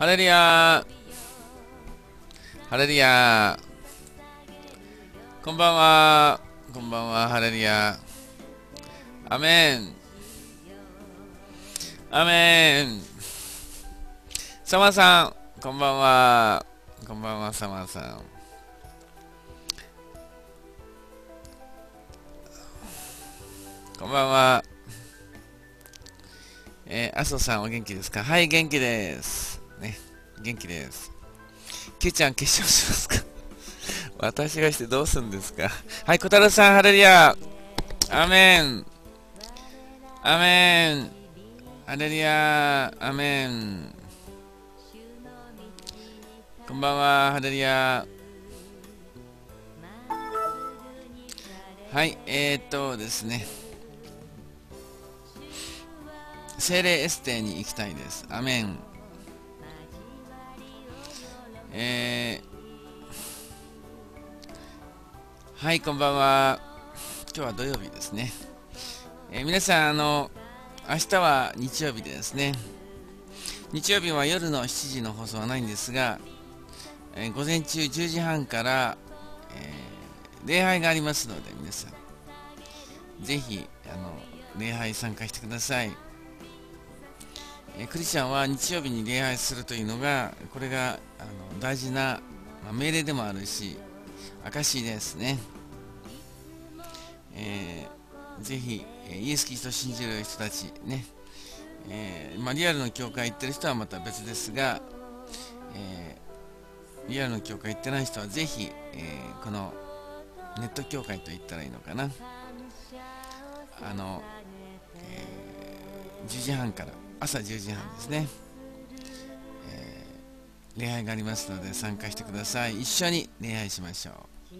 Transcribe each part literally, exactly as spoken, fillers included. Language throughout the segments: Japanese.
ハレルヤー、ハレルヤー、こんばんは、こんばんは、ハレルヤー、アメン、アメン、サマーさん、こんばんは、こんばんは、サマーさん、こんばんは、えー、麻生さん、お元気ですか？はい、元気です。ね、元気です。キューちゃん、化粧しますか？私がしてどうするんですか？はい、小太郎さん、ハレルヤー、アメン、アメン、ハレルヤー、アメン。こんばんは、ハレルヤー。はい、えーっとですね、聖霊エステに行きたいです。アメン。えー、はい、こんばんは。今日は土曜日ですね。えー、皆さん、あの、明日は日曜日ですね。日曜日は夜のしちじの放送はないんですが、えー、午前中じゅうじはんから、えー、礼拝がありますので、皆さん、ぜひ、あの、礼拝参加してください。えー、クリスチャンは日曜日に礼拝するというのが、これがあの大事な、まあ、命令でもあるし、証ですね。えー、ぜひ、イエス・キリストを信じる人たちね、えーまあ、リアルの教会行ってる人はまた別ですが、えー、リアルの教会行ってない人はぜひ、えー、このネット教会と言ったらいいのかな、あの、えー、じゅうじはんから朝じゅうじはんですね、えー、礼拝がありますので参加してください。一緒に礼拝しましょう。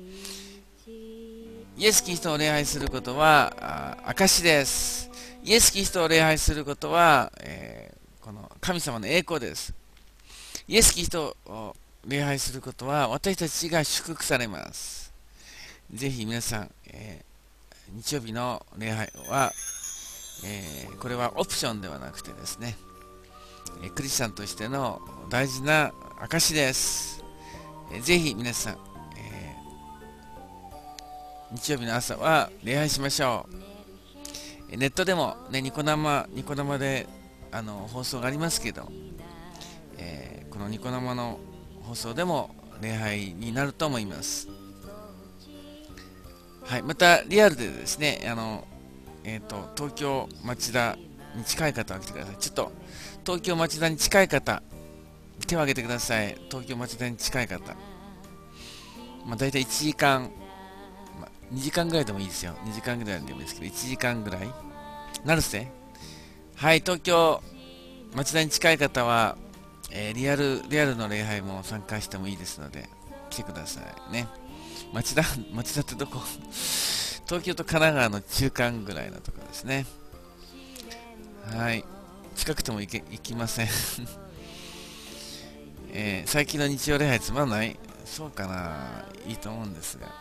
イエス・キリストを礼拝することは証です。イエス・キリストを礼拝することは、えー、この神様の栄光です。イエス・キリストを礼拝することは私たちが祝福されます。ぜひ皆さん、えー、日曜日の礼拝は、えー、これはオプションではなくてですね、えー、クリスチャンとしての大事な証です。えー、ぜひ皆さん、えー、日曜日の朝は礼拝しましょう。えー、ネットでも、ね、ニコ生、ニコ生であの放送がありますけど、えー、このニコ生の放送でも礼拝になると思います。はい、またリアルでですね、あの、えーと、東京町田に近い方は来てください。ちょっと東京町田に近い方、手を挙げてください。東京町田に近い方。まあ、大体いちじかん、まあ、にじかんぐらいでもいいですよ。にじかんぐらいでもいいですけど、いちじかんぐらい。成瀬？はい、東京町田に近い方は、えー、リアル、リアルの礼拝も参加してもいいですので、来てくださいね。町田、町田ってどこ？東京と神奈川の中間ぐらいのところですね。はい。近くても行け、行きません、えー。最近の日曜礼拝つまんない？そうかな？いいと思うんですが。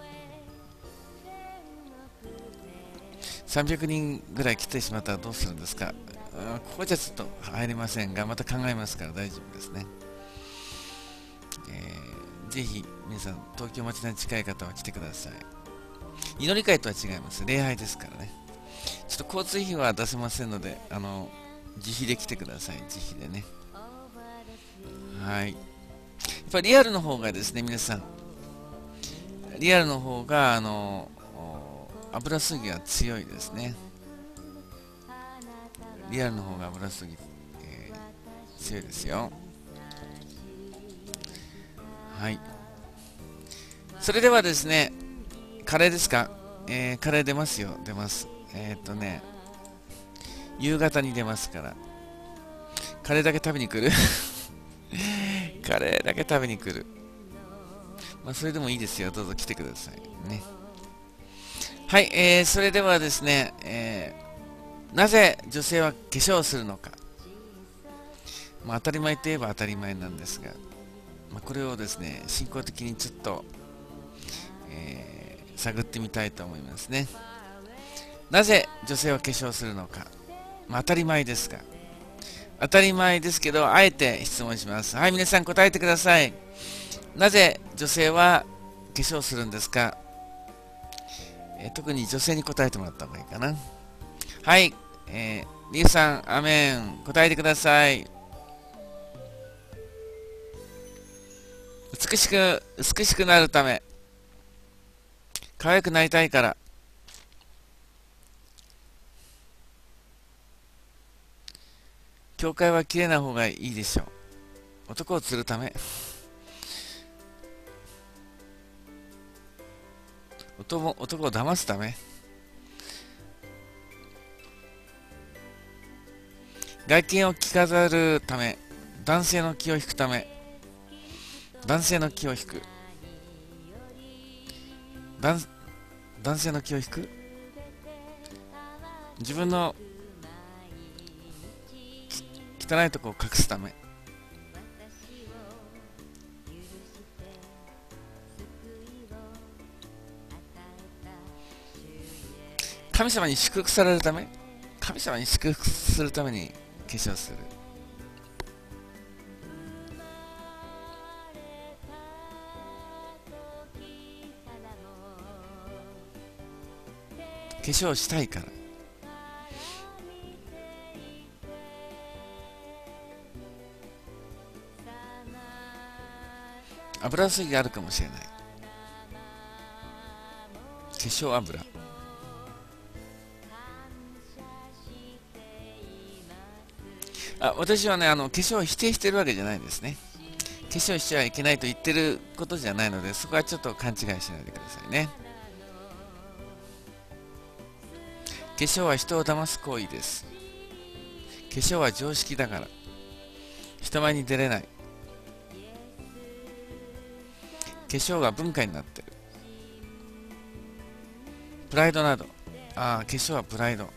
さんびゃくにんぐらい来てしまったらどうするんですか？ここじゃちょっと入れませんが、また考えますから大丈夫ですね。えー、ぜひ皆さん、東京町田に近い方は来てください。祈り会とは違います。礼拝ですからね。ちょっと交通費は出せませんので、あの、自費で来てください。自費でね。はい。やっぱりリアルの方がですね、皆さん、リアルの方が、あの、油すぎが強いですね。リアルの方が油すぎ、えー、強いですよ。はい。それではですね、カレーですか？えー、カレー出ますよ。出ます。えー、っとね、夕方に出ますから。カレーだけ食べに来るカレーだけ食べに来る。まあ、それでもいいですよ。どうぞ来てください。ね。はい、えー、それではですね、えー、なぜ女性は化粧をするのか。まあ、当たり前といえば当たり前なんですが、まあ、これをですね、進行的にちょっと、えー、探ってみたいと思いますね。なぜ女性は化粧するのか。まあ、当たり前ですが、 当たり前ですけど、あえて質問します。はい、皆さん答えてください。なぜ女性は化粧するんですか？えー特に女性に答えてもらった方がいいかな。はい、えー、リュウさん、アメン、答えてください。美しく、美しくなるため、可愛くなりたいから。教会は綺麗な方がいいでしょう。男を釣るため。男を男を騙すため。外見を着飾るため。男性の気を引くため。男性の気を引く。男男性の気を引く。自分の汚いところを隠すため。神様に祝福されるため。神様に祝福するために化粧する。化粧したいから。油すぎがあるかもしれない。化粧油。あ、私はね、あの化粧を否定してるわけじゃないですね。化粧しちゃいけないと言ってることじゃないので、そこはちょっと勘違いしないでくださいね。化粧は人を騙す行為です。化粧は常識だから。人前に出れない。化粧が文化になってる。プライドなど。ああ、化粧はプライド。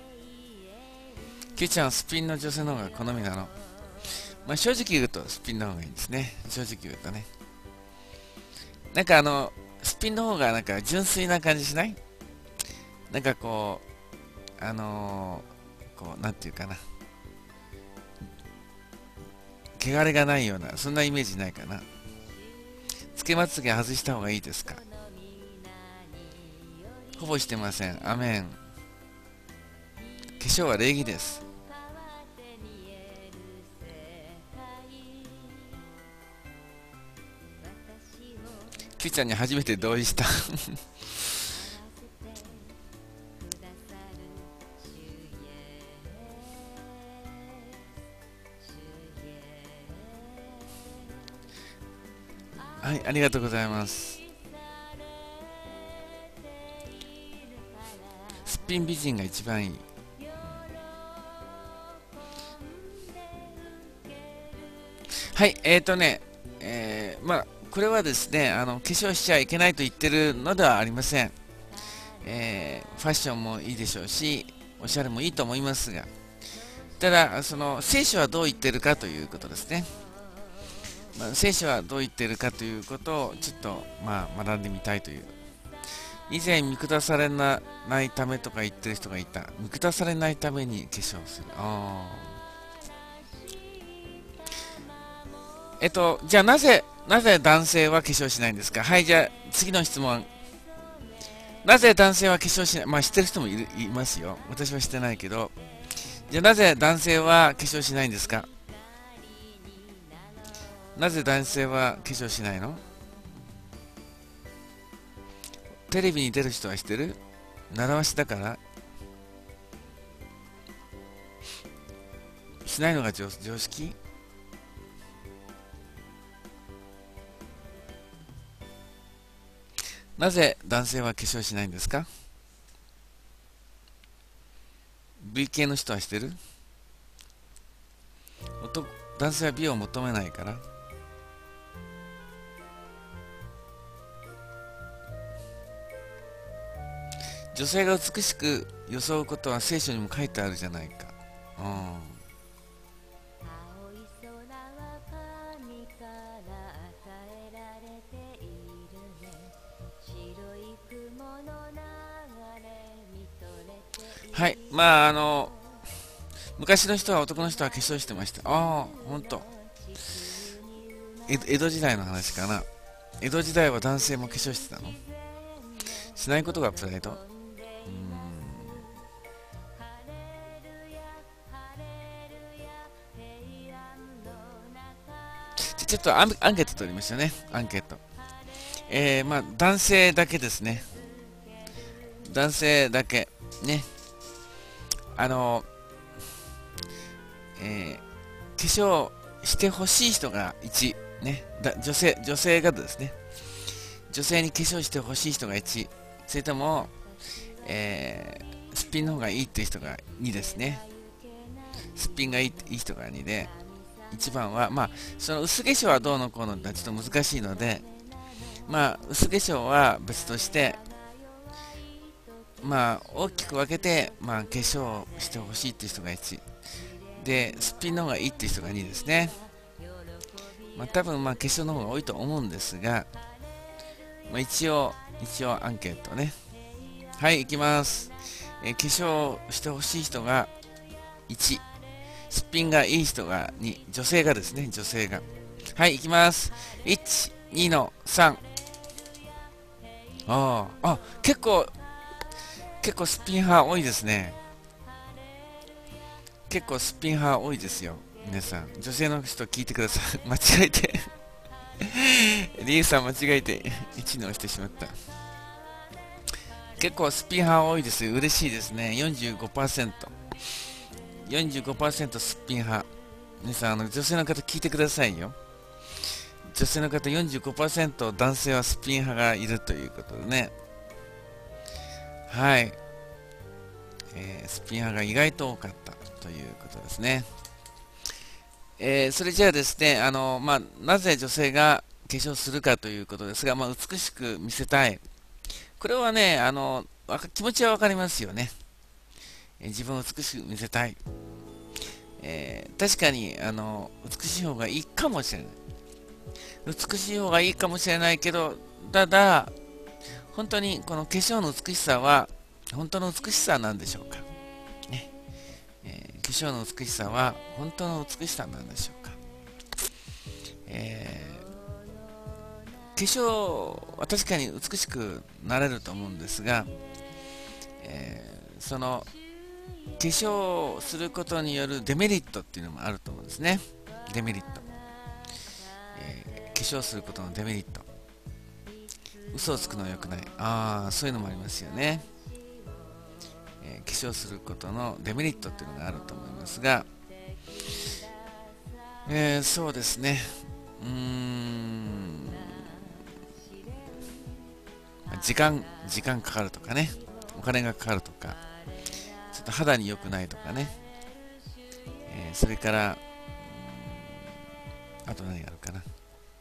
キューちゃんはスピンの女性の方が好みなの。まあ正直言うとスピンの方がいいんですね。正直言うとね。なんかあの、スピンの方がなんか純粋な感じしない？なんかこう、あのー、こう、なんていうかな。汚れがないような、そんなイメージないかな。つけまつげ外した方がいいですか？ほぼしてません。アメン。化粧は礼儀です。キューちゃんに初めて同意した。はい、ありがとうございます。すっぴん美人が一番いい。はい、えーとね、えー、まあ、これはですね、あの、化粧しちゃいけないと言ってるのではありません。えー、ファッションもいいでしょうし、おしゃれもいいと思いますが、ただ、その、聖書はどう言ってるかということですね。まあ、聖書はどう言ってるかということを、ちょっと、まあ、学んでみたいという。以前、見下されないためとか言ってる人がいた。見下されないために化粧する。あえっと、じゃあなぜ、なぜ男性は化粧しないんですか？はい、じゃあ次の質問。なぜ男性は化粧しない？まあ、してる人もいる、いますよ。私はしてないけど。じゃあなぜ男性は化粧しないんですか？なぜ男性は化粧しないの？テレビに出る人はしてる？習わしだから？しないのが常常識？なぜ男性は化粧しないんですか？ ブイ 系の人はしてる？男男性は美を求めないから。女性が美しく装うことは聖書にも書いてあるじゃないか。うん。はい。まあ、あの、 昔の人は、男の人は化粧してました。ああ、ほんと。江江戸時代の話かな。江戸時代は男性も化粧してたの？しないことがプライド？うーん。ちちょっとアン、アンケート取りましたね。アンケート。えー、まあ、男性だけですね。男性だけ。ね。あの、えー、化粧してほしい人がいち。ね。だ女性、女性がですね。女性に化粧してほしい人がいち。それとも、えー、すっぴんの方がいいっていう人がにですね。すっぴんがいいいい人がにで、いちばんは、まあ、その薄化粧はどうのこうのってちょっと難しいので、まあ、薄化粧は別として、まあ、大きく分けて、まあ、化粧してほしいっていう人がいち。で、すっぴんの方がいいっていう人がにですね。まあ、多分、まあ、化粧の方が多いと思うんですが、まあ、一応、一応アンケートね。はい、いきます。えー、化粧してほしい人がいち。すっぴんがいい人がに。女性がですね、女性が。はい、いきます。いち、にのさん。ああ、あ、結構、結構すっぴん派多いですね。結構すっぴん派多いですよ。皆さん。女性の人聞いてください。間違えて。リーさん間違えていちに押してしまった。結構すっぴん派多いです。嬉しいですね。よんじゅうごパーセント。よんじゅうごパーセント すっぴん派。皆さん、あの女性の方聞いてくださいよ。女性の方よんじゅうごパーセント、男性はすっぴん派がいるということでね。はい。えー、すっぴん派が意外と多かったということですね。えー、それじゃあですね、あの、まあ、なぜ女性が化粧するかということですが、まあ、美しく見せたい。これはね、あの、気持ちはわかりますよね。えー、自分を美しく見せたい。えー、確かに、あの、美しい方がいいかもしれない。美しい方がいいかもしれないけど、ただ、本当にこの化粧の美しさは、本当の美しさなんでしょうか。ね。えー、化粧の美しさは、本当の美しさなんでしょうか。えー、化粧は確かに美しくなれると思うんですが、えー、その、化粧することによるデメリットっていうのもあると思うんですね。デメリット。えー、化粧することのデメリット。嘘をつくのは良くない。ああ、そういうのもありますよね。えー、化粧することのデメリットっていうのがあると思いますが、えー、そうですね。うーん。時間、時間かかるとかね。お金がかかるとか。ちょっと肌に良くないとかね。えー、それから、あと何があるかな。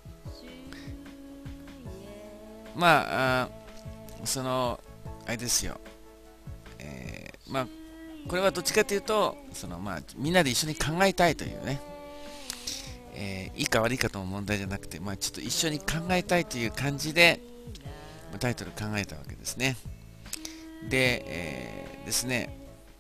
まあ、あその、あれですよ。えー、まあ、これはどっちかというと、そのまあ、みんなで一緒に考えたいというね、えー、いいか悪いかとも問題じゃなくて、まあ、ちょっと一緒に考えたいという感じで、タイトル考えたわけですね。で、えー、ですね、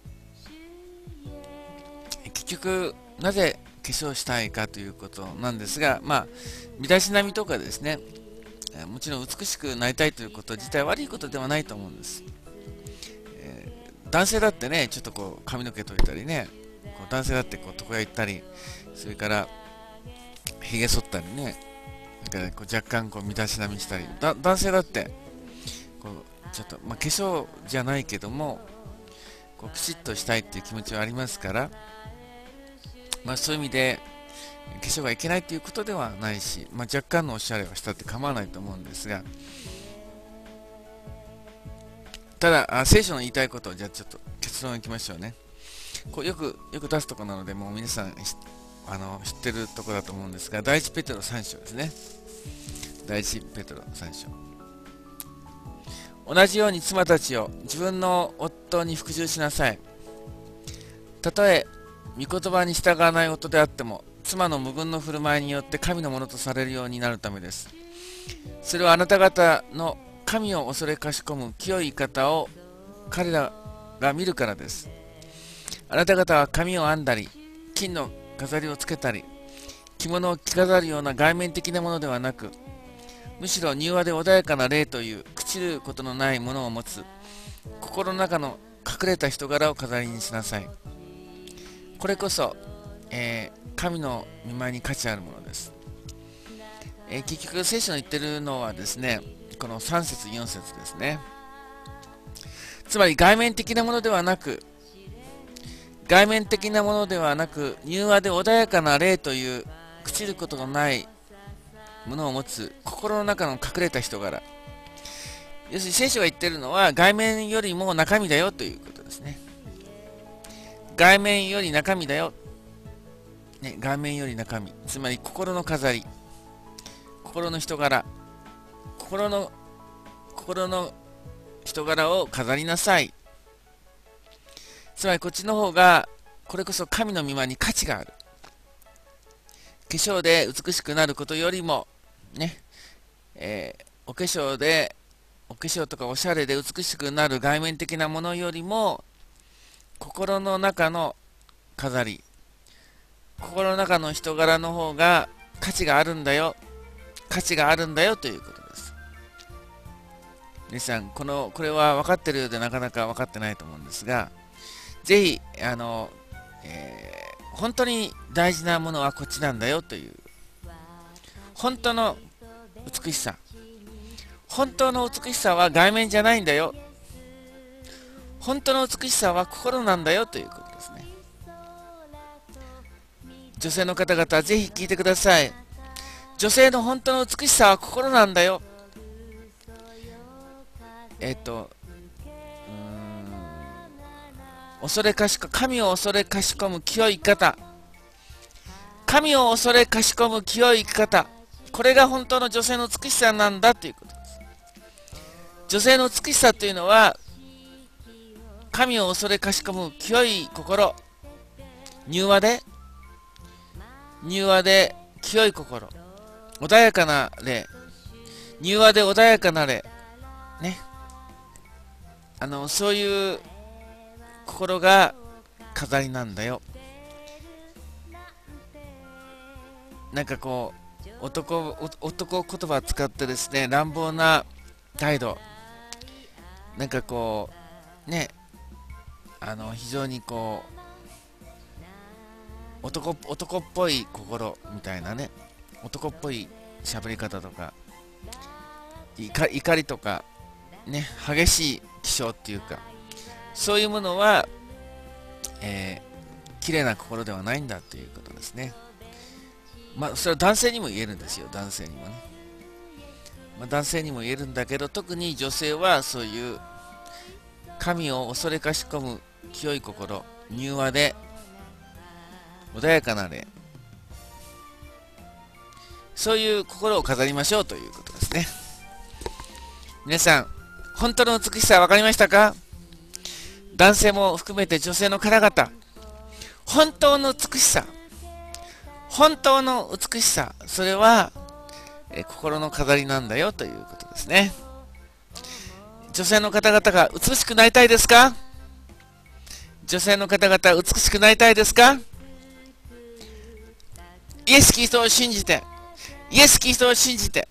結局、なぜ化粧したいかということなんですが、まあ、身だしなみとかですね、もちろん美しくなりたいということ自体悪いことではないと思うんです。えー、男性だってね、ちょっとこう髪の毛といたりね、こう男性だってこう床屋行ったり、それからひげ剃ったりね、それからこう若干こう身だしなみしたり、だ男性だってこうちょっと、まあ、化粧じゃないけども、こうきちっとしたいっていう気持ちはありますから、まあ、そういう意味で化粧がいけないということではないし、まあ、若干のおしゃれをしたって構わないと思うんですが、ただ、あ聖書の言いたいことをじゃあちょっと結論いきましょうね。こうよくよく出すところなので、もう皆さんあの知ってるところだと思うんですが、第一ペテロさん章ですね。第一ペテロさん章。同じように妻たちを自分の夫に服従しなさい。たとえ御言葉に従わない夫であっても、妻の無分の振る舞いによって神のものとされるようになるためです。それはあなた方の神を恐れかしこむ清い方を彼らが見るからです。 あなた方は髪を編んだり、金の飾りをつけたり、着物を着飾るような外面的なものではなく、むしろ柔和で穏やかな霊という朽ちることのないものを持つ、心の中の隠れた人柄を飾りにしなさい。これこそ、えー、神の御前に価値あるものです。えー、結局聖書の言ってるのはですね、このさん節よん節ですね。つまり外面的なものではなく、外面的なものではなく、柔和で穏やかな霊という朽ちることのないものを持つ心の中の隠れた人柄。要するに聖書が言ってるのは外面よりも中身だよということですね。外面より中身だよ、ね、外面より中身、つまり心の飾り、心の人柄、心の心の人柄を飾りなさい。つまりこっちの方がこれこそ神の御前に価値がある。化粧で美しくなることよりもね、えー、お化粧でお化粧とかおしゃれで美しくなる外面的なものよりも心の中の飾り、心の中の人柄の方が価値があるんだよ、価値があるんだよということです。皆さん、このこれは分かってるようでなかなか分かってないと思うんですが、ぜひあの、えー、本当に大事なものはこっちなんだよという、本当の美しさ、本当の美しさは外面じゃないんだよ、本当の美しさは心なんだよということですね。女性の方々、ぜひ聞いてください。女性の本当の美しさは心なんだよ。えっと恐れかしこ神を恐れかしこむ清い生き方、神を恐れかしこむ清い生き方、これが本当の女性の美しさなんだということです。女性の美しさというのは神を恐れかしこむ清い心、柔和で柔和で清い心、穏やかな霊、柔和で穏やかな霊ね、あのそういう心が飾りなんだよ。なんかこう男男言葉を使ってですね、乱暴な態度、なんかこうね、あの非常にこう 男, 男っぽい心みたいなね、男っぽい喋り方とか怒りとかね、激しい気性っていうか、そういうものは、えー、綺麗な心ではないんだということですね。まあそれは男性にも言えるんですよ、男性にもね、まあ、男性にも言えるんだけど、特に女性はそういう神を恐れかしこむ清い心、柔和で穏やかな霊、そういう心を飾りましょうということですね。皆さん、本当の美しさは分かりましたか？男性も含めて女性の方々、本当の美しさ、本当の美しさ、それはえ心の飾りなんだよということですね。女性の方々が美しくなりたいですか？女性の方々美しくなりたいですか？イエス・キリストを信じて、イエス・キリストを信じて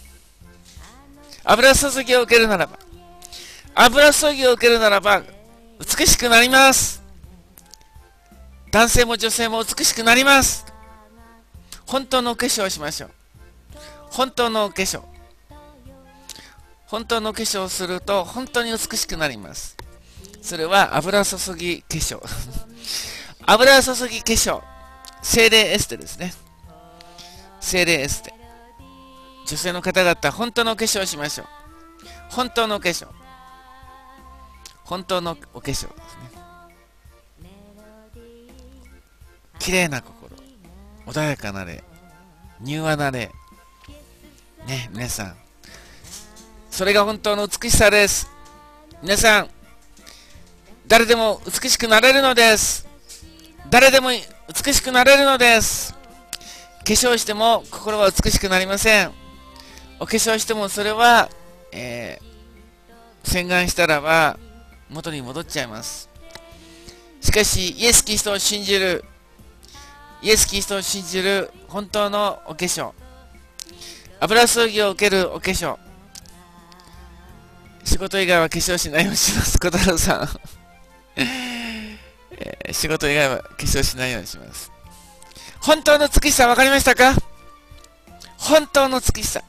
油注ぎを受けるならば、油注ぎを受けるならば美しくなります。男性も女性も美しくなります。本当のお化粧をしましょう。本当のお化粧、本当のお化粧をすると本当に美しくなります。それは油注ぎ化粧油注ぎ化粧、精霊エステですね。精霊エステ、女性の方々、本当のお化粧をしましょう。本当のお化粧、本当のお化粧ですね。綺麗な心、穏やかな霊、柔和な霊ね、皆さん、それが本当の美しさです。皆さん、誰でも美しくなれるのです。誰でも美しくなれるのです。化粧しても心は美しくなりません。お化粧してもそれは、えー、洗顔したらば元に戻っちゃいます。しかかし、イエス・キリストを信じる、イエス・キリストを信じる本当のお化粧、油注ぎを受けるお化粧、仕事以外は化粧しないようにします。小太郎さん、えー、仕事以外は化粧しないようにします。本当の美しさ分かりましたか？本当の美しさ、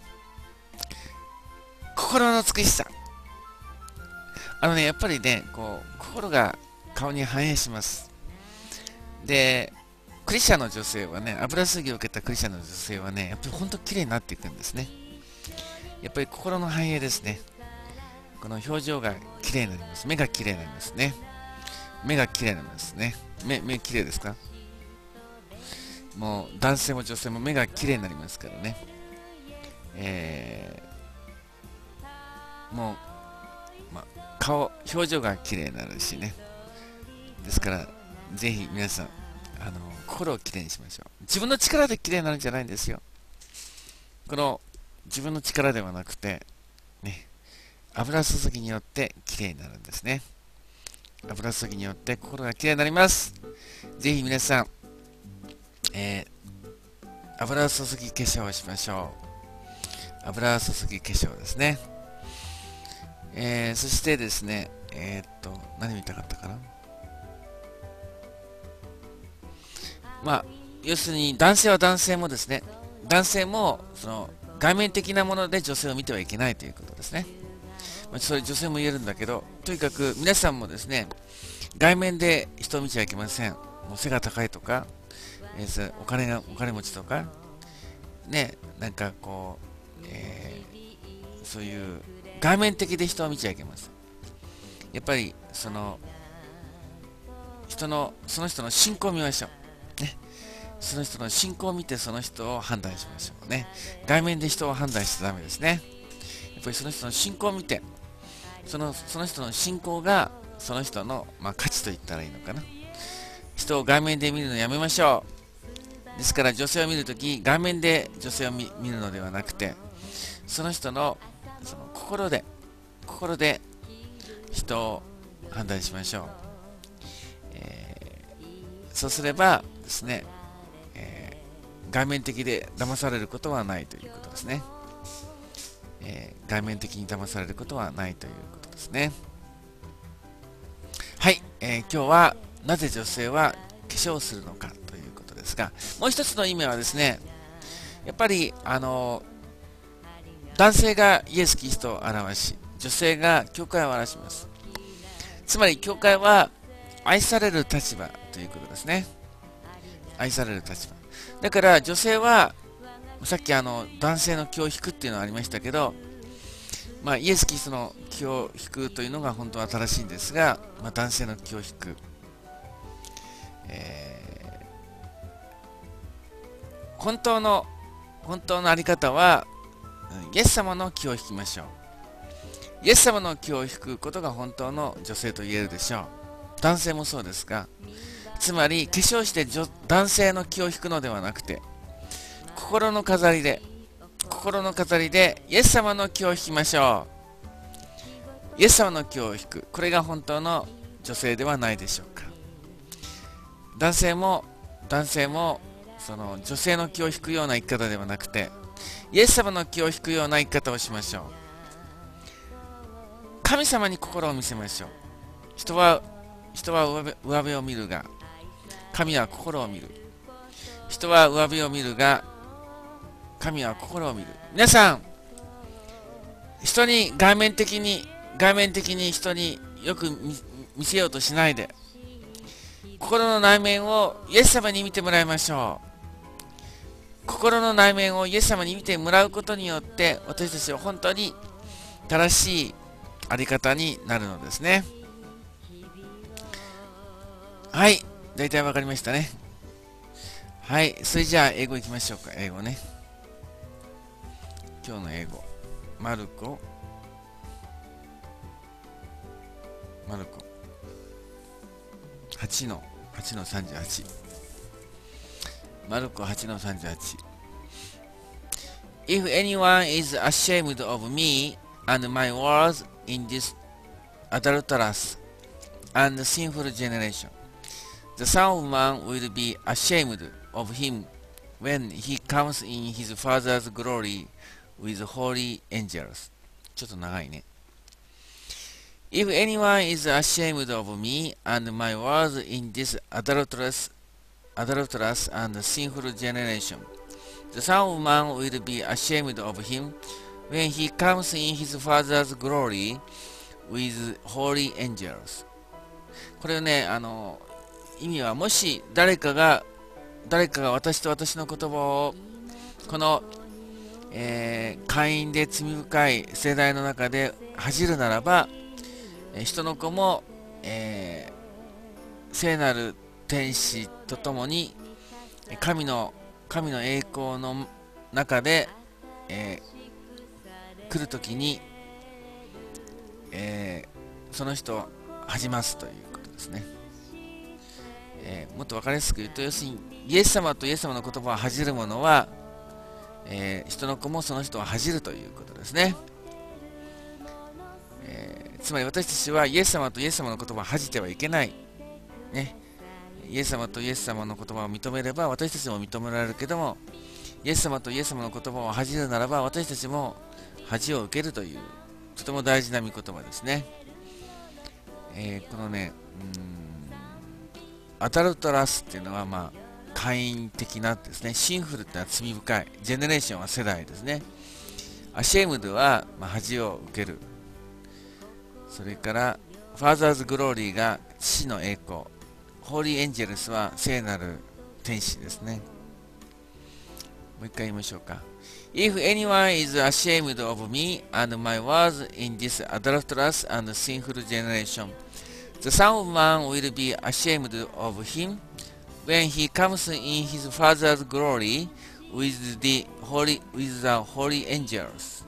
心の美しさ。あのね、やっぱりね、こう、心が顔に反映します。で、クリスチャンの女性はね、油注ぎを受けたクリスチャンの女性はね、やっぱり本当綺麗になっていくんですね。やっぱり心の反映ですね。この表情が綺麗になります。目が綺麗になりますね。目が綺麗になりますね。目、目綺麗ですか？もう男性も女性も目が綺麗になりますからね。えー、もう、まあ、顔、表情が綺麗になるしね。ですから、ぜひ皆さん、あの、心をきれいにしましょう。自分の力できれいになるんじゃないんですよ。この、自分の力ではなくて、ね、油注ぎによってきれいになるんですね。油注ぎによって心がきれいになります。ぜひ皆さん、えー、油注ぎ化粧をしましょう。油注ぎ化粧ですね。えー、そしてですね、えー、っと、何見たかったかな。まあ、要するに男性は男性もですね、男性もその外面的なもので女性を見てはいけないということですね。まあ、それ女性も言えるんだけど、とにかく皆さんもですね、外面で人を見ちゃいけません。もう背が高いとか、えー、お金がお金持ちとか、ね、なんかこう、えー、そういう外面的で人を見ちゃいけません。やっぱりその人のその人の信仰を見ましょう。ね。その人の信仰を見てその人を判断しましょうね。外面で人を判断しちゃダメですね。やっぱりその人の信仰を見て、そのその人の信仰がその人の、まあ、価値と言ったらいいのかな。人を外面で見るのやめましょう。ですから女性を見るとき、顔面で女性を 見, 見るのではなくて、その人の、その心で、心で人を判断しましょう。えー、そうすればですね、えー、外面的で騙されることはないということですね。えー、外面的に騙されることはないということですね。はい、えー、今日はなぜ女性は化粧をするのかということですが、もう一つの意味はですね、やっぱりあの男性がイエス・キリストを表し、女性が教会を表します。つまり教会は愛される立場ということですね。愛される立場。だから女性はさっきあの男性の気を引くっていうのがありましたけど、まあ、イエス・キリストの気を引くというのが本当は正しいんですが、まあ、男性の気を引く、えー、本当の本当のあり方はイエス様の気を引きましょう。イエス様の気を引くことが本当の女性と言えるでしょう。男性もそうですが、つまり化粧して男性の気を引くのではなくて、心の飾りで心の飾りでイエス様の気を引きましょう。イエス様の気を引く、これが本当の女性ではないでしょうか。男性も男性もその女性の気を引くような生き方ではなくて、イエス様の気を引くような生き方をしましょう。神様に心を見せましょう。人は人は上辺、上辺を見るが、神は心を見る。人は上辺を見るが、神は心を見る。皆さん、人に外面的に外面的に人によく 見, 見せようとしないで、心の内面をイエス様に見てもらいましょう。心の内面をイエス様に見てもらうことによって、私たちは本当に正しいあり方になるのですね。はい、大体わかりましたね。はい、それじゃあ英語いきましょうか。英語ね。今日の英語。マルコ。マルコ。はちの、はちのさんじゅうはち。マルコはちのさんじゅうはち。If anyone is ashamed of me and my words in this adulterous and sinful generation, The Son of Man will be ashamed of him when he comes in his Father's glory with holy angels. ちょっと長いね。If anyone is ashamed of me and my words in this adulterous, adulterous and sinful generation, the Son of Man will be ashamed of him when he comes in his Father's glory with holy angels. これね、あの、意味はもし誰かが、誰かが私と私の言葉を、この、えー、会員で罪深い世代の中で恥じるならば、人の子も、えー、聖なる天使とともに神の神の栄光の中で、えー、来るときに、えー、その人を恥じますということですね。えー、もっと分かりやすく言うと、要するにイエス様とイエス様の言葉を恥じる者は、えー、人の子もその人を恥じるということですね。つまり私たちはイエス様とイエス様の言葉を恥じてはいけない、ね、イエス様とイエス様の言葉を認めれば私たちも認められるけども、イエス様とイエス様の言葉を恥じるならば私たちも恥を受けるというとても大事な御言葉ですね。えー、このね、うーんアダルトラスっていうのはまあ会員的なですね。シンフルってのは罪深い、ジェネレーションは世代ですね。アシェムドは、まあ、恥を受ける。それからファーザーズグローリーが父の栄光、ホーリーエンジェルスは聖なる天使ですね。もう一回言いましょうか。If anyone is ashamed of me and my words in this adulterous and sinful generation, the Son of Man will be ashamed of him when he comes in his Father's glory with the holy, with the holy angels.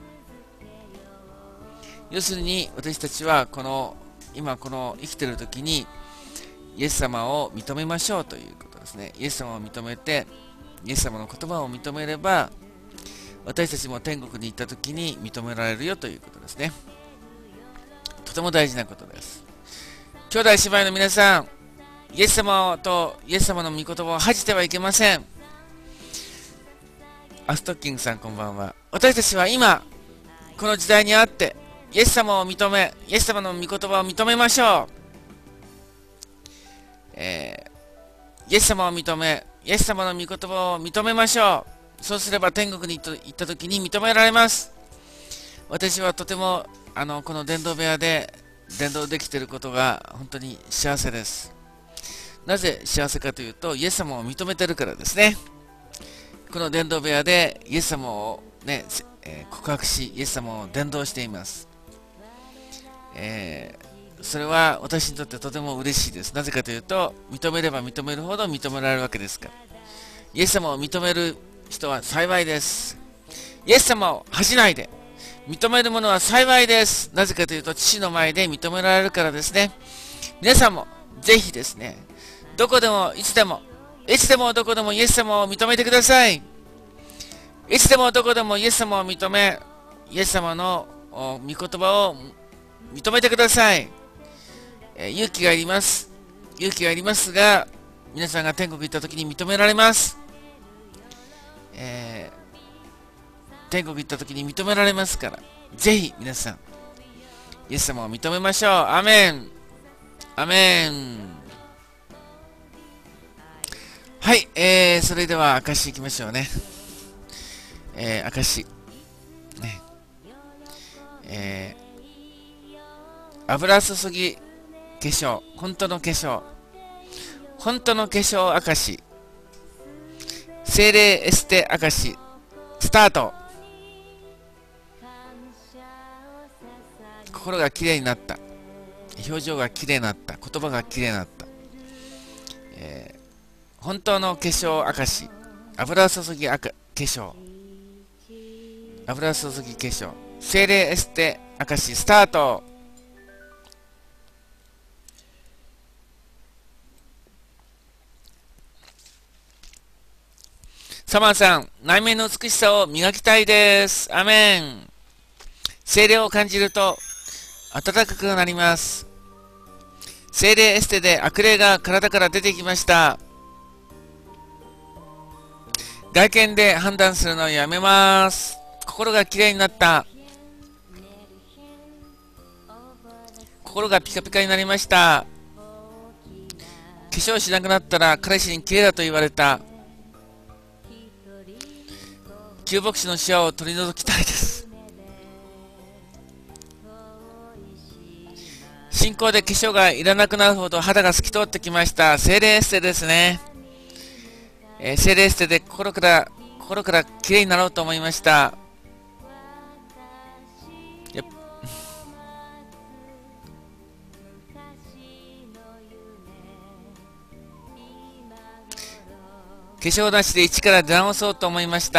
要するに私たちはこの今この生きている時にイエス様を認めましょうということですね。イエス様を認めてイエス様の言葉を認めれば私たちも天国に行った時に認められるよということですね。とても大事なことです。兄弟姉妹の皆さん、イエス様とイエス様の御言葉を恥じてはいけません。アストッキングさんこんばんは。私たちは今この時代にあってイエス様を認め、イエス様の御言葉を認めましょう。えー、イエス様を認め、イエス様の御言葉を認めましょう。そうすれば天国に行った時に認められます。私はとてもあのこの伝道部屋で伝道できていることが本当に幸せです。なぜ幸せかというと、イエス様を認めているからですね。この伝道部屋でイエス様を、ねえー、告白し、イエス様を伝道しています。えー、それは私にとってとても嬉しいです。なぜかというと、認めれば認めるほど認められるわけですから。イエス様を認める人は幸いです。イエス様を恥じないで認める者は幸いです。なぜかというと、父の前で認められるからですね。皆さんもぜひですね、どこでもいつでもいつでもどこでもイエス様を認めてください。いつでもどこでもイエス様を認め、イエス様の御言葉を認めてください。えー、勇気がいります。勇気がいりますが、皆さんが天国行った時に認められます。えー、天国行った時に認められますから、ぜひ皆さん、イエス様を認めましょう。アメン。アメン。はい、えー、それでは証しいきましょうね。えー、証し。ね。えー油注ぎ化粧、本当の化粧、本当の化粧証、精霊エステ証、スタート。心がきれいになった、表情がきれいになった、言葉がきれいになった、えー、本当の化粧証、油注ぎ化粧、油注ぎ化粧、精霊エステ証、スタート。サマーさん、内面の美しさを磨きたいです。アメン。聖霊を感じると暖かくなります。 精霊エステで悪霊が体から出てきました。外見で判断するのをやめます。心がきれいになった。心がピカピカになりました。化粧しなくなったら彼氏に綺麗だと言われた。旧牧師のシワを取り除きたいです。信仰で化粧がいらなくなるほど肌が透き通ってきました。精霊エステですね。えー、精霊エステで心から心から綺麗になろうと思いました。やっ化粧なしで一から出直そうと思いました。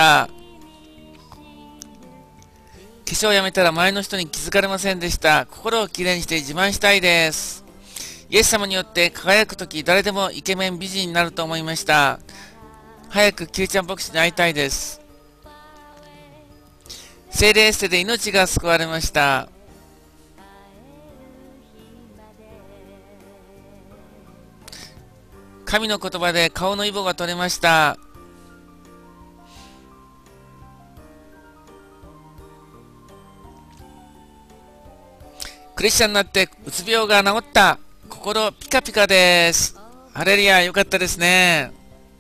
化粧をやめたら前の人に気づかれませんでした。心をきれいにして自慢したいです。イエス様によって輝くとき誰でもイケメン美人になると思いました。早くキリちゃん牧師に会いたいです。聖霊エステで命が救われました。神の言葉で顔のイボが取れました。クリスチャンになってうつ病が治った。心ピカピカです。ハレルヤ、よかったですね。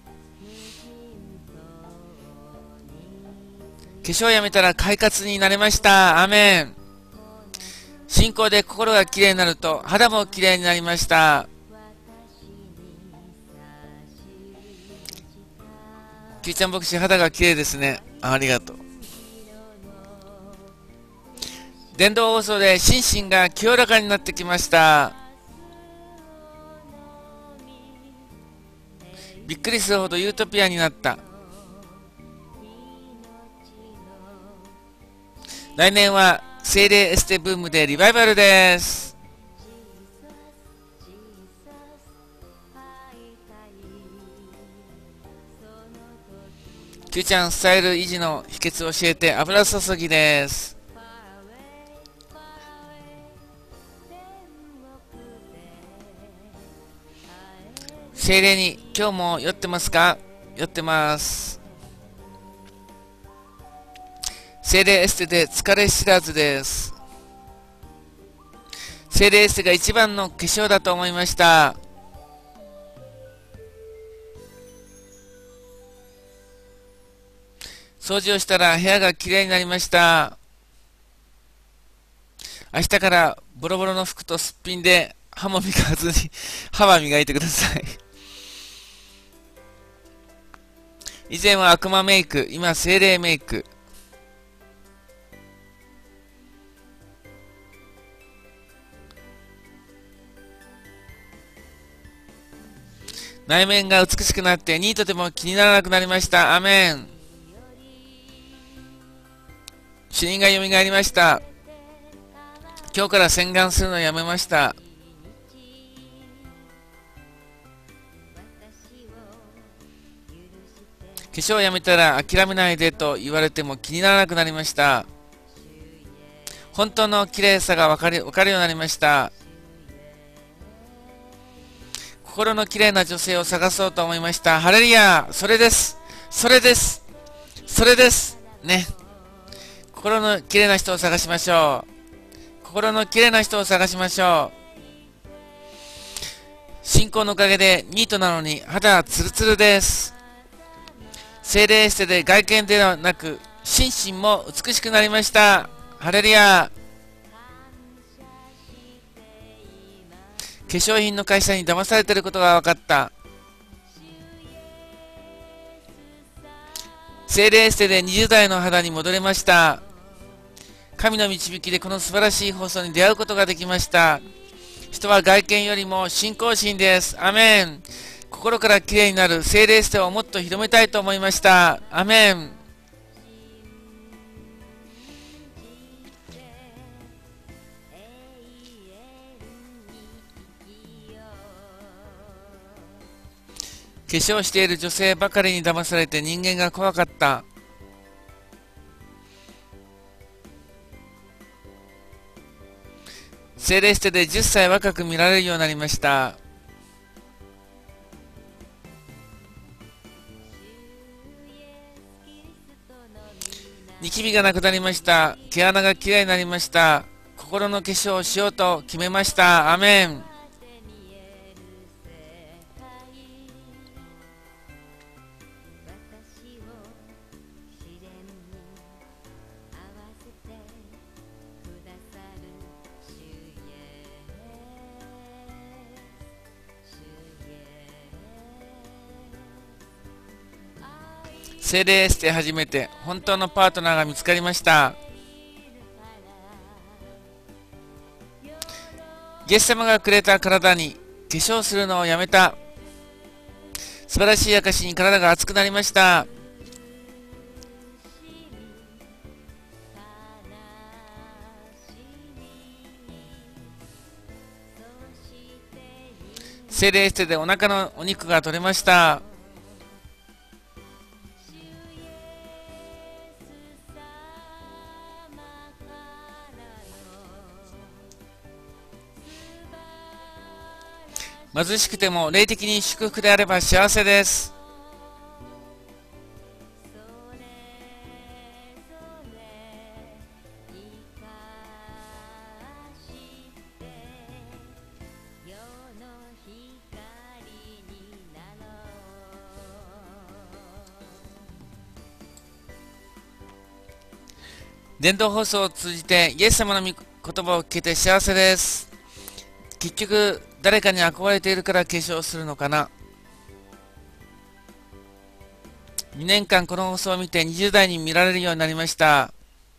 化粧をやめたら快活になれました。アーメン。信仰で心がきれいになると肌もきれいになりました。キリちゃん牧師、肌がきれいですね。ありがとう。電動放送で心身が清らかになってきました。びっくりするほどユートピアになった。来年は精霊エステブームでリバイバルです。キューちゃんスタイル維持の秘訣を教えて。油注ぎです。精霊に今日も酔ってますか？酔ってます。精霊エステで疲れ知らずです。精霊エステが一番の化粧だと思いました。掃除をしたら部屋がきれいになりました。明日からボロボロの服とすっぴんで歯も磨かずに歯は磨いてください。以前は悪魔メイク、今精霊メイク。内面が美しくなってニートでも気にならなくなりました。アメン。死人が蘇りました。今日から洗顔するのをやめました。化粧をやめたら諦めないでと言われても気にならなくなりました。本当の綺麗さが分かる、分かるようになりました。心の綺麗な女性を探そうと思いました。ハレルヤ、それです。それです。それです。ね。心の綺麗な人を探しましょう。心の綺麗な人を探しましょう。信仰のおかげでニートなのに肌はツルツルです。精霊エステで外見ではなく心身も美しくなりました。ハレルヤ。化粧品の会社に騙されていることが分かった。精霊エステでにじゅう代の肌に戻れました。神の導きでこの素晴らしい放送に出会うことができました。人は外見よりも信仰心です。アメン。心からきれいになる精霊エステをもっと広めたいと思いました。アメン。化粧している女性ばかりに騙されて人間が怖かった。 聖霊ステでじゅっさい若く見られるようになりました。ニキビがなくなりました。毛穴がきれいになりました。心の化粧をしようと決めました。アメン。聖霊エステ初めて本当のパートナーが見つかりました。イエス様がくれた体に化粧するのをやめた。素晴らしい証に体が熱くなりました。聖霊エステでお腹のお肉が取れました。貧しくても霊的に祝福であれば幸せです。伝道放送を通じてイエス様の御言葉を聞けて幸せです。結局誰かに憧れているから化粧するのかな。にねんかんこの放送を見てにじゅう代に見られるようになりました。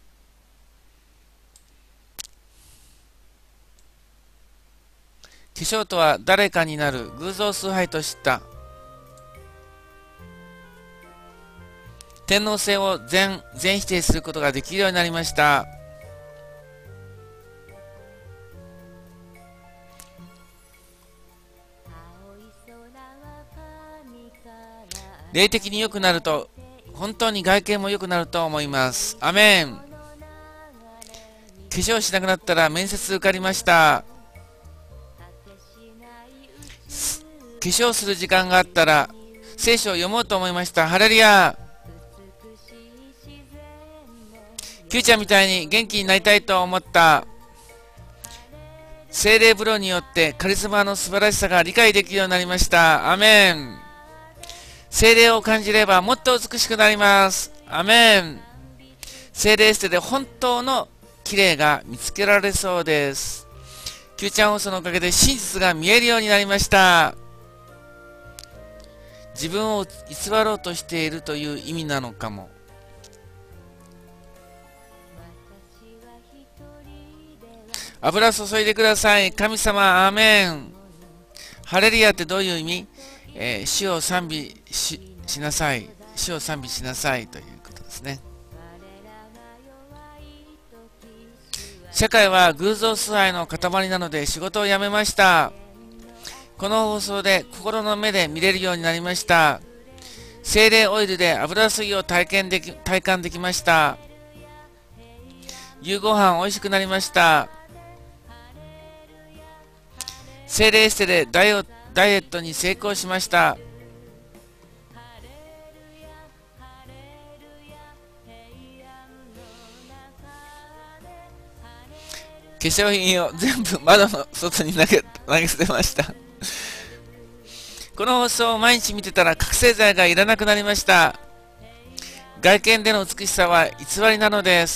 化粧とは誰かになる偶像崇拝と知った。天皇制を全全否定することができるようになりました。霊的に良くなると本当に外見も良くなると思います。アメン。化粧しなくなったら面接受かりました。化粧する時間があったら聖書を読もうと思いました。ハレルヤ。キューちゃんみたいに元気になりたいと思った。聖霊風呂によってカリスマの素晴らしさが理解できるようになりました。アメン。聖霊を感じればもっと美しくなります。アメン。聖霊エステで本当の綺麗が見つけられそうです。キューちゃん放送のおかげで真実が見えるようになりました。自分を偽ろうとしているという意味なのかも。油注いでください。神様、アーメン。ハレルヤってどういう意味？えー、主を賛美 し, しなさい。主を賛美しなさいということですね。社会は偶像崇拝の塊なので仕事を辞めました。この放送で心の目で見れるようになりました。精霊オイルで油注ぎを体験でき体感できました。夕ご飯おいしくなりました。精霊エステでダイオダイエットに成功しました。化粧品を全部窓の外に投げ、投げ捨てました。この放送を毎日見てたら覚醒剤がいらなくなりました。外見での美しさは偽りなのです。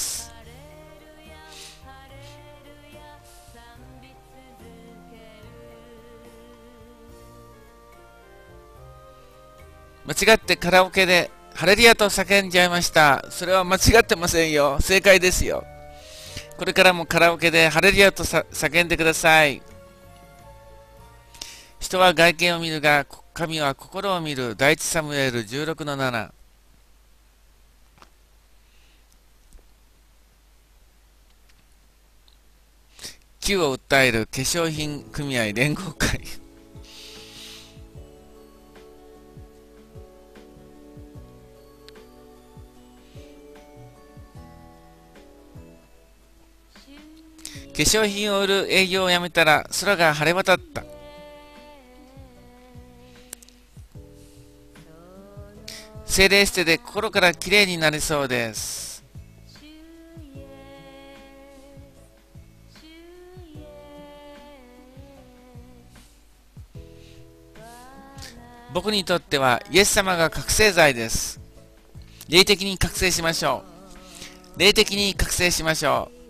間違ってカラオケでハレルヤと叫んじゃいました。それは間違ってませんよ。正解ですよ。これからもカラオケでハレルヤと叫んでください。人は外見を見るが、神は心を見る。第一サムエルじゅうろくのなな。Q を訴える化粧品組合連合会。化粧品を売る営業をやめたら空が晴れ渡った。精霊捨てで心からきれいになりそうです。僕にとってはイエス様が覚醒剤です。霊的に覚醒しましょう。霊的に覚醒しましょう。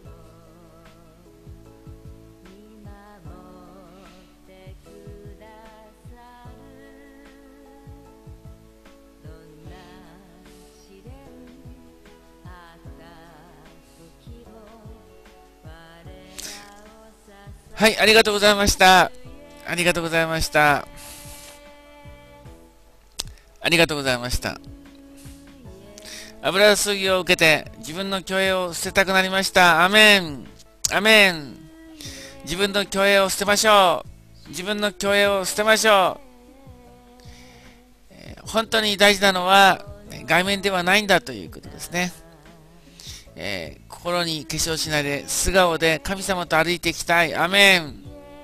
はい、ありがとうございました。ありがとうございました。ありがとうございました。油注ぎを受けて自分の虚栄を捨てたくなりました。アメン。アメン。自分の虚栄を捨てましょう。自分の虚栄を捨てましょう。えー、本当に大事なのは外面ではないんだということですね。えー、心に化粧しないで素顔で神様と歩いていきたい。アメン。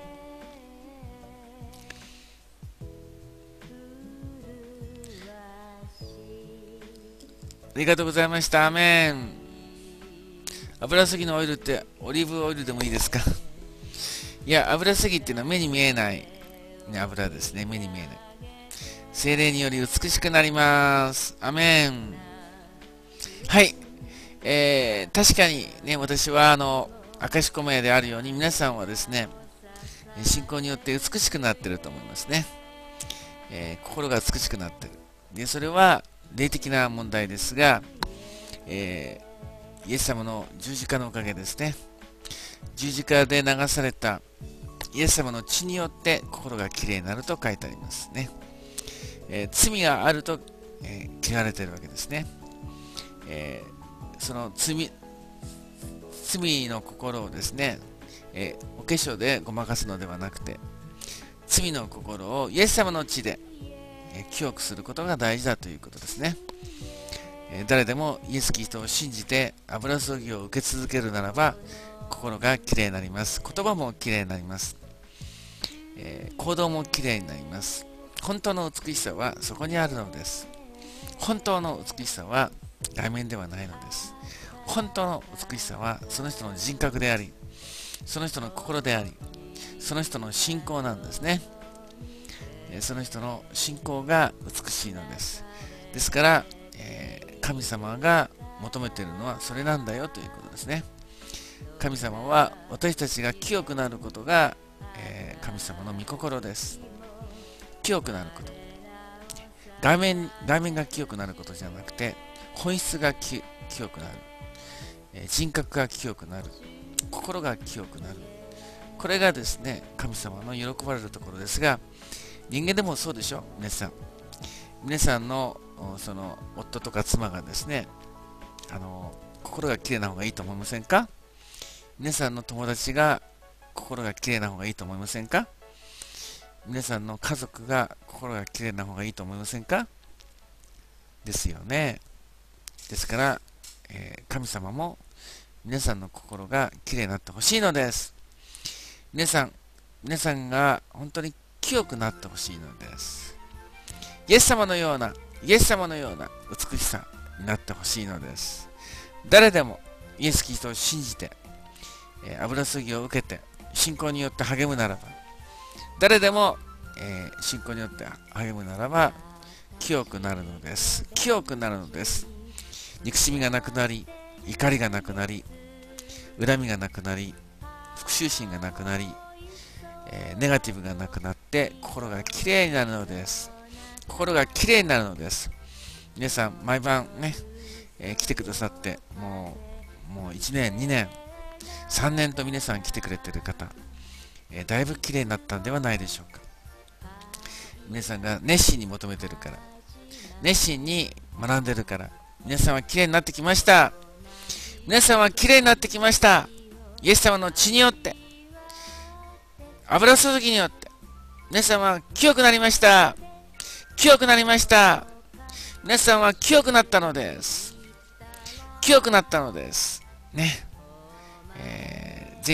ありがとうございました。アメン。油すぎのオイルってオリーブオイルでもいいですか？いや、油すぎっていうのは目に見えない、ね、油ですね。目に見えない。精霊により美しくなります。アメン。はい。えー、確かにね、私はあの、明石小宮であるように皆さんはですね、信仰によって美しくなっていると思いますね。えー、心が美しくなっている。で、それは霊的な問題ですが、えー、イエス様の十字架のおかげですね。十字架で流されたイエス様の血によって心がきれいになると書いてありますね。えー、罪があると、えー、汚れているわけですね。えーその罪、罪の心をですね、えー、お化粧でごまかすのではなくて、罪の心をイエス様の血で、えー、清くすることが大事だということですね。えー、誰でもイエス・キリストを信じて油注ぎを受け続けるならば、心がきれいになります。言葉もきれいになります。えー、行動もきれいになります。本当の美しさはそこにあるのです。本当の美しさは外面ではないのです。本当の美しさはその人の人格であり、その人の心であり、その人の信仰なんですね。その人の信仰が美しいのです。ですから、えー、神様が求めているのはそれなんだよということですね。神様は私たちが清くなることが、えー、神様の御心です。清くなること。外面、外面が清くなることじゃなくて、本質が清くなる、えー、人格が清くなる、心が清くなる。これがですね、神様の喜ばれるところですが、人間でもそうでしょ、皆さん。皆さんのその夫とか妻がですね、あの心がきれいな方がいいと思いませんか？皆さんの友達が心がきれいな方がいいと思いませんか？皆さんの家族が心がきれいな方がいいと思いませんか？ですよね。ですから、えー、神様も皆さんの心がきれいになってほしいのです。皆さん、皆さんが本当に清くなってほしいのです。イエス様のような、イエス様のような美しさになってほしいのです。誰でもイエス・キリストを信じて、えー、油注ぎを受けて、信仰によって励むならば、誰でも、えー、信仰によって励むならば、清くなるのです。清くなるのです。憎しみがなくなり、怒りがなくなり、恨みがなくなり、復讐心がなくなり、えー、ネガティブがなくなって心がきれいになるのです。心がきれいになるのです。皆さん毎晩ね、えー、来てくださってもう、もういちねん、にねん、さんねんと皆さん来てくれている方、えー、だいぶきれいになったんではないでしょうか。皆さんが熱心に求めているから、熱心に学んでいるから、皆さんはきれいになってきました。皆さんはきれいになってきました。イエス様の血によって、油注ぎによって、皆さんは清くなりました。清くなりました。皆さんは清くなったのです。清くなったのです。ね。えー、ぜひ、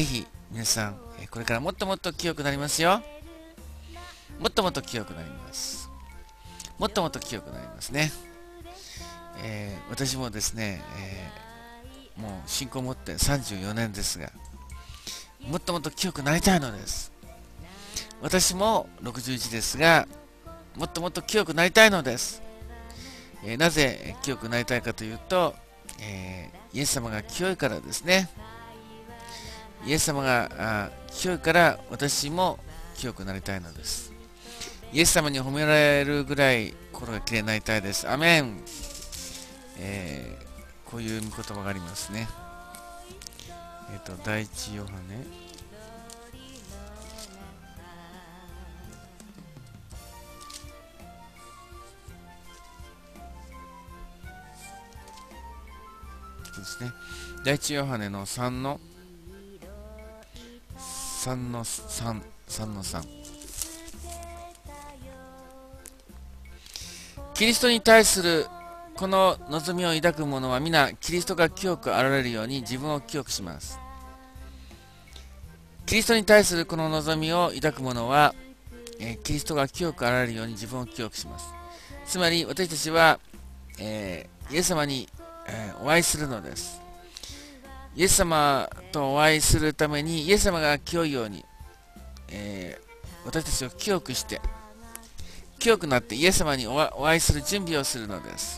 皆さん、これからもっともっと清くなりますよ。もっともっと清くなります。もっともっと清くなりますね。えー、私もですね、えー、もう信仰を持ってさんじゅうよねんですが、もっともっと清くなりたいのです。私もろくじゅういちですが、もっともっと清くなりたいのです。えー、なぜ清くなりたいかというと、えー、イエス様が清いからですね。イエス様が清いから私も清くなりたいのです。イエス様に褒められるぐらい心がきれいになりたいです。アメン。えー、こういう御言葉がありますね。えっ、ー、と、第一ヨハネ。そうですね。第一ヨハネのさんのさんのさん、さんのさん。キリストに対するこの望みを抱く者は皆キリストが清くあられるように自分を清くします。キリストに対するこの望みを抱く者は、えー、キリストが清くあられるように自分を清くします。つまり私たちは、えー、イエス様に、えー、お会いするのです。イエス様とお会いするためにイエス様が清いように、えー、私たちを清くして清くなってイエス様にお会いする準備をするのです。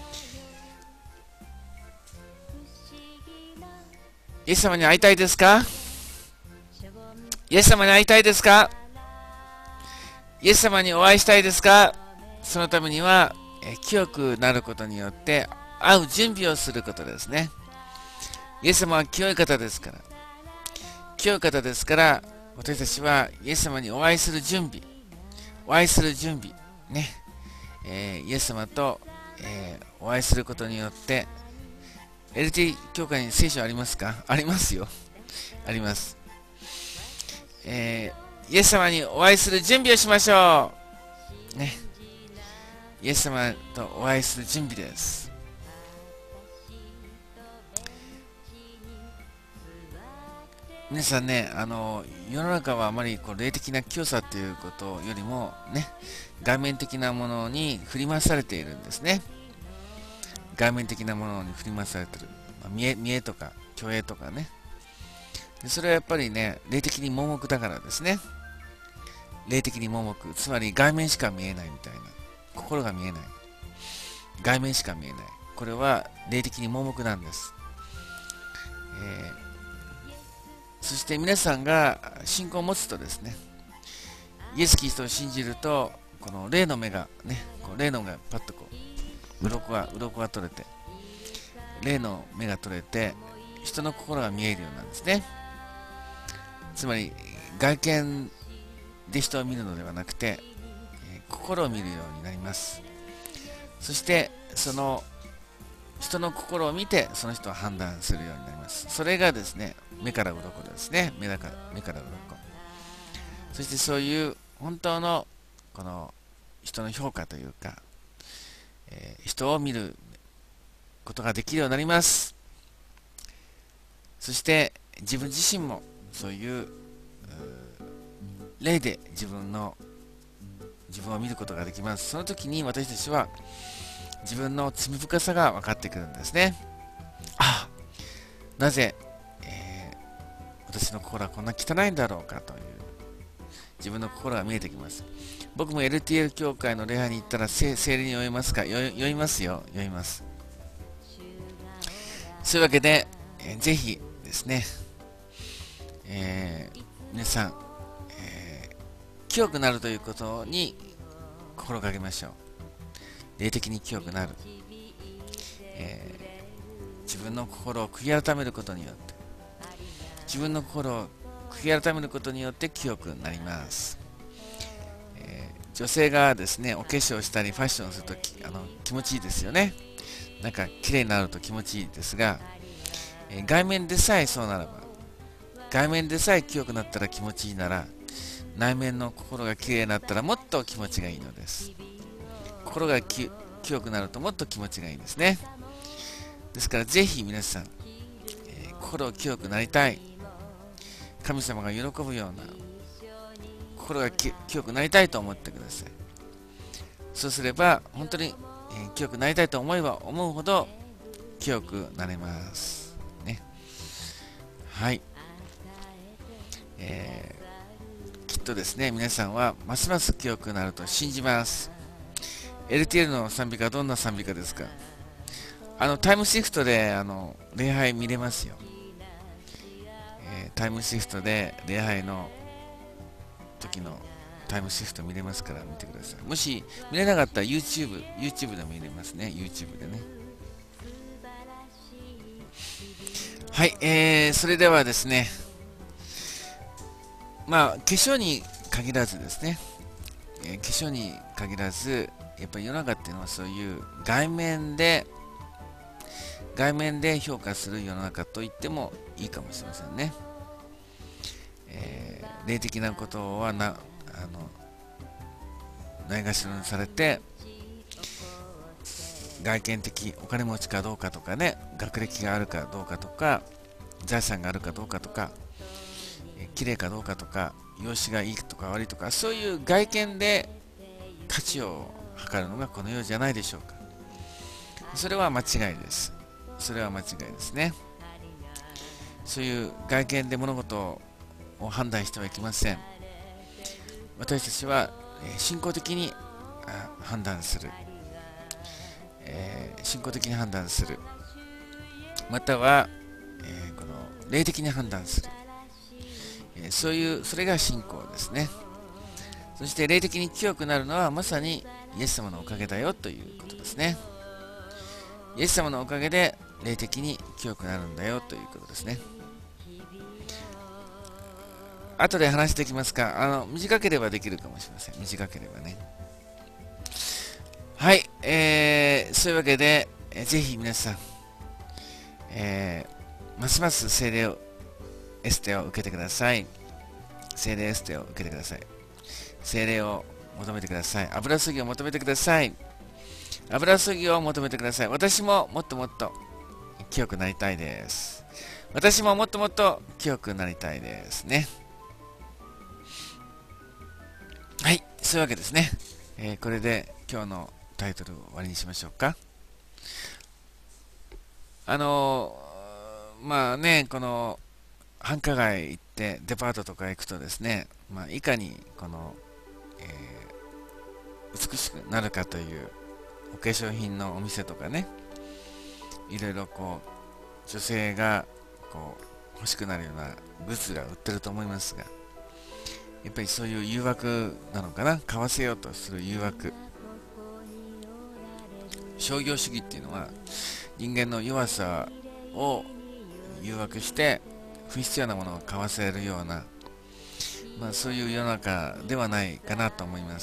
イエス様に会いたいですか？イエス様に会いたいですか？イエス様にお会いしたいですか？そのためには、え清くなることによって会う準備をすることですね。イエス様は清い方ですから。清い方ですから、私たちはイエス様にお会いする準備、お会いする準備、ね。えー、イエス様と、えー、お会いすることによって、エルティー 教会に聖書ありますか？ありますよ。あります。えー、イエス様にお会いする準備をしましょう。ね。イエス様とお会いする準備です。皆さんね、あの、世の中はあまりこう霊的な清さということよりもね、外面的なものに振り回されているんですね。外面的なものに振り回されている。まあ、見え、見えとか、虚栄とかね。でそれはやっぱりね、霊的に盲目だからですね。霊的に盲目。つまり外面しか見えないみたいな。心が見えない。外面しか見えない。これは霊的に盲目なんです。えーそして皆さんが信仰を持つとですね、イエス・キリストを信じると、この霊の目がね、こう霊の目がパッとこう、鱗が、鱗が取れて、霊の目が取れて、人の心が見えるようなんですね。つまり、外見で人を見るのではなくて、えー、心を見るようになります。そして、その人の心を見て、その人を判断するようになります。それがですね、目から鱗ですね。目だから目から鱗。そしてそういう本当のこの人の評価というか、えー、人を見ることができるようになります。そして自分自身もそういう例で自分の自分を見ることができます。その時に私たちは自分の罪深さが分かってくるんですね。ああ、なぜ、えー、私の心はこんな汚いんだろうかという自分の心が見えてきます。僕も エルティーエル 教会の礼拝に行ったら聖霊に酔いますか？酔いますよ。酔います。そういうわけで、えー、ぜひですね、えー、皆さん、えー、清くなるということに心がけましょう。霊的に清くなる、えー、自分の心を悔い改めることによって自分の心を悔い改めることによって清くなります、えー、女性がですねお化粧したりファッションするときあの気持ちいいですよね。なんか綺麗になると気持ちいいですが、えー、外面でさえそうならば外面でさえ清くなったら気持ちいいなら内面の心が綺麗になったらもっと気持ちがいいのです。心が清くなるともっと気持ちがいいですね。ですからぜひ皆さん、えー、心を清くなりたい、 神様が喜ぶような心が清くなりたいと思ってください。そうすれば本当に、えー、清くなりたいと思えば思うほど清くなれますね。はい、えー、きっとですね、皆さんはますます清くなると信じます。 エルティーエル の賛美歌はどんな賛美歌ですか？あのタイムシフトであの礼拝見れますよ。えータイムシフトで礼拝の時のタイムシフト見れますから見てください。もし見れなかったら YouTube、YouTube でも見れますね。YouTube でね。はい、えー、それではですね、まあ、化粧に限らずですね、えー化粧に限らず、やっぱり世の中っていうのはそういう外面で、外面で評価する世の中と言ってもいいかもしれませんね。えー霊的なことはな、あの、ないがしろにされて、外見的、お金持ちかどうかとかね、学歴があるかどうかとか、財産があるかどうかとか、えー綺麗かどうかとか、容姿がいいとか悪いとか、そういう外見で価値を測るのがこの世じゃないでしょうか。それは間違いです。それは間違いですね。そういう外見で物事を判断してはいけません。私たちは、えー信仰的にあ判断する、えー信仰的に判断する、または、えーこの霊的に判断する、えーそういう、それが信仰ですね。そして霊的に清くなるのはまさにイエス様のおかげだよということですね。イエス様のおかげで霊的に清くなるんだよということですね。後で話していきますか。あの短ければできるかもしれません。短ければね。はい、えー、そういうわけで、えーぜひ皆さん、えーますます聖霊をエステを受けてください。聖霊エステを受けてください。聖霊を求めてください。油注ぎを求めてください。油注ぎを求めてください。私ももっともっと清くなりたいです。私ももっともっと清くなりたいですね。はい、そういうわけですね。えーこれで今日のタイトルを終わりにしましょうか。あのーまあね、この繁華街行ってデパートとか行くとですね、まあ、いかにこの、えー美しくなるかというお化粧品のお店とかね、いろいろこう女性がこう欲しくなるようなグッズが売ってると思いますが、やっぱりそういう誘惑なのかな、買わせようとする誘惑。商業主義っていうのは人間の弱さを誘惑して不必要なものを買わせるような、まあ、そういう世の中ではないかなと思います。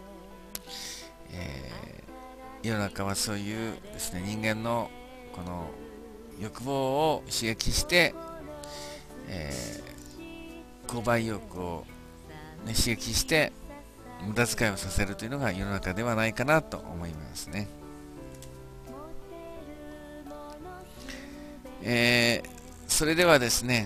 えー世の中はそういうですね、人間のこの欲望を刺激して、えー購買意欲を、ね、刺激して無駄遣いをさせるというのが世の中ではないかなと思いますね。えーそれではですね、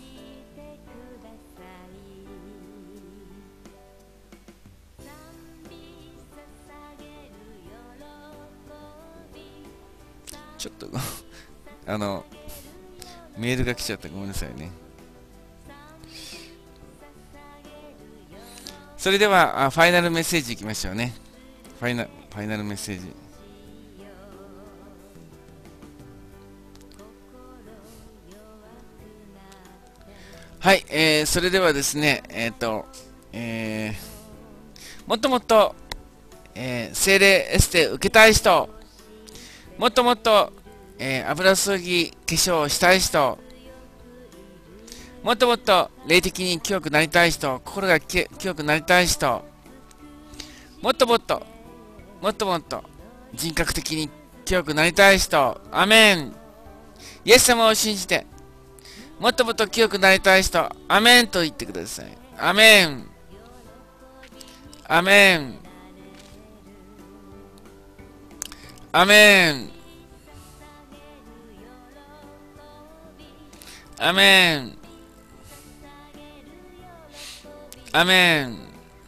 ちょっとあのメールが来ちゃってごめんなさいね。それではあファイナルメッセージいきましょうね。ファイナファイナルメッセージ。はい、えー、それではですね、えっ、と、えー、もっともっと、えー、精霊エステ受けたい人、もっともっと、えー、油注ぎ化粧をしたい人、もっともっと霊的に清くなりたい人、心がき清くなりたい人、もっともっと、もっともっと人格的に清くなりたい人、アメン。イエス様を信じて、もっともっと清くなりたい人、アメンと言ってください。アメン。アメン。アメン。アメン。 アメン。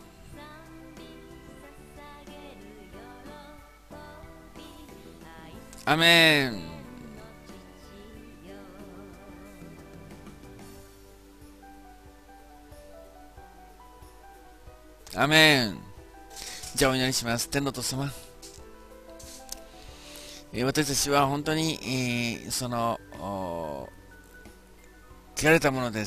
アメン。アメン。じゃあお祈りします。天のお父様、えー私たちは本当に、えーそのお汚れたものです。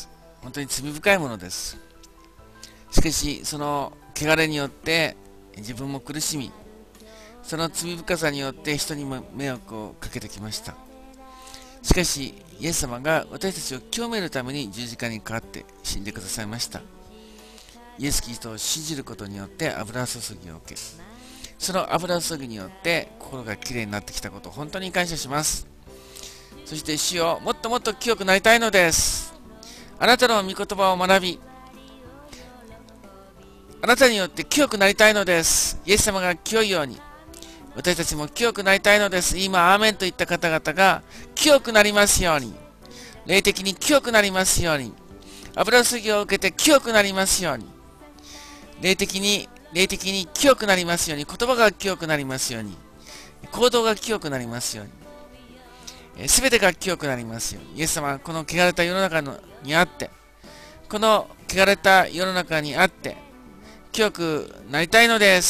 本当に罪深いものです。しかしその汚れによって自分も苦しみ、その罪深さによって人にも迷惑をかけてきました。しかしイエス様が私たちを清めるために十字架にかかって死んでくださいました。イエス・キリストを信じることによって油注ぎを受け、その油注ぎによって心がきれいになってきたことを本当に感謝します。そして主よ、もっともっと清くなりたいのです。あなたの御言葉を学び、あなたによって清くなりたいのです。イエス様が清いように私たちも清くなりたいのです。今アーメンといった方々が清くなりますように、霊的に清くなりますように、油注ぎを受けて清くなりますように、霊的に霊的に清くなりますように、言葉が清くなりますように、行動が清くなりますように、すべてが清くなりますように。イエス様はこの汚れた世の中のにあって、この汚れた世の中にあって清くなりたいのです。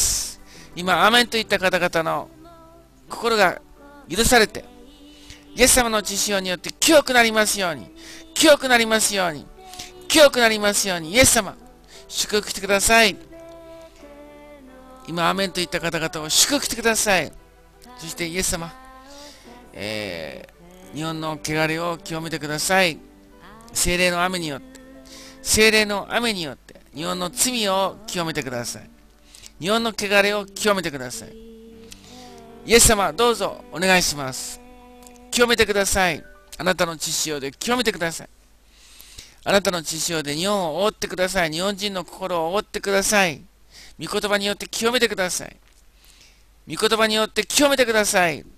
今アーメンといった方々の心が許されて、イエス様の血潮によって清くなりますように、清くなりますように、清くなりますように。イエス様、祝福してください。今アーメンといった方々を祝福してください。そしてイエス様、えー、日本の汚れを清めてください。聖霊の雨によって、聖霊の雨によって日本の罪を清めてください。日本の汚れを清めてください。イエス様、どうぞお願いします。清めてください。あなたの血潮で清めてください。あなたの血潮で日本を覆ってください。日本人の心を覆ってください。御言葉によって清めてください。御言葉によって清めてください。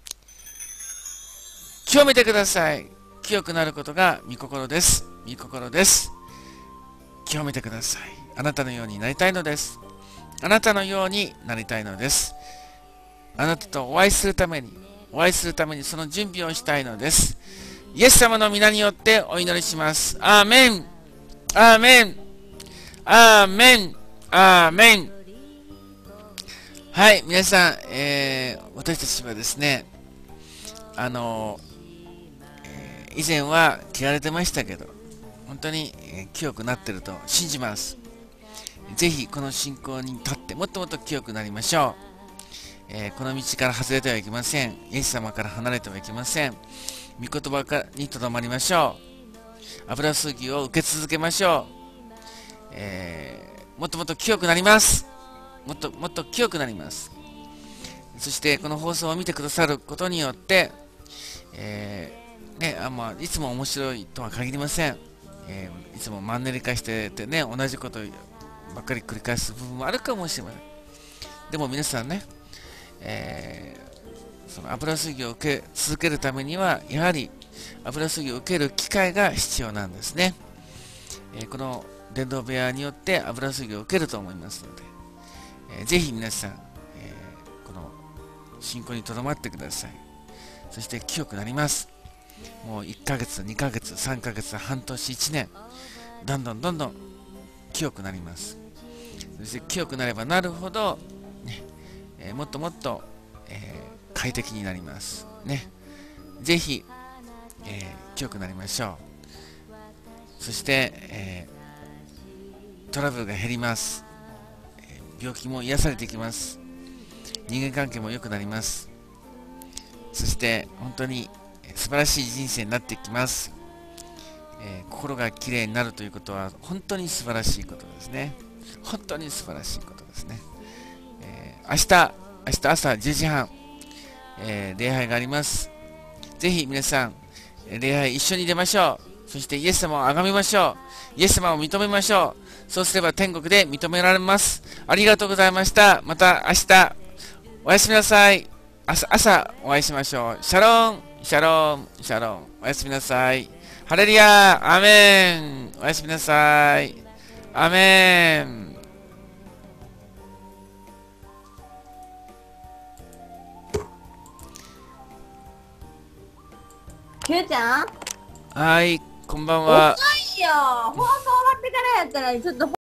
清めてください。清くなることが御心です。御心です。清めてください。あなたのようになりたいのです。あなたのようになりたいのです。あなたとお会いするために、お会いするためにその準備をしたいのです。イエス様の皆によってお祈りします。アーメン。アーメン。アーメン。アーメン。はい、皆さん、えー、私たちはですね、あの、えー、以前は汚れてましたけど、本当に、えー、清くなっていると信じます。ぜひこの信仰に立ってもっともっと清くなりましょう。えー、この道から外れてはいけません。イエス様から離れてはいけません。御言葉にとどまりましょう。油注ぎを受け続けましょう。えー、もっともっと清くなります。もっともっと清くなります。そしてこの放送を見てくださることによって、えーね、あまあ、いつも面白いとは限りません。えー、いつもマンネリ化しててね、同じことばっかり繰り返す部分もあるかもしれません。でも皆さんね、えーその油注ぎを受け続けるためには、やはり油注ぎを受ける機会が必要なんですね。えー、この伝道部屋によって油注ぎを受けると思いますので、えー、ぜひ皆さん、えー、この信仰にとどまってください。そして清くなります。もういっかげつ、にかげつ、さんかげつ、半年、いちねん、どんどんどんどん清くなります。そして清くなればなるほど、ねえー、もっともっと、えー快適になりますね。ぜひ、えー、清くなりましょう。そして、えー、トラブルが減ります。えー、病気も癒されていきます。人間関係も良くなります。そして本当に素晴らしい人生になっていきます。えー、心がきれいになるということは本当に素晴らしいことですね。本当に素晴らしいことですね。えー、明日明日朝じゅうじはん、えー、礼拝があります。ぜひ皆さん、礼拝一緒に出ましょう。そしてイエス様を崇めましょう。イエス様を認めましょう。そうすれば天国で認められます。ありがとうございました。また明日、おやすみなさい。朝、朝お会いしましょう。シャローン、シャローン、シャローン。おやすみなさい。ハレルヤー、アーメン。おやすみなさい。 アメン。 キューちゃん、 はい、こんばんは。 遅いよ。放送終わってからやったらちょっと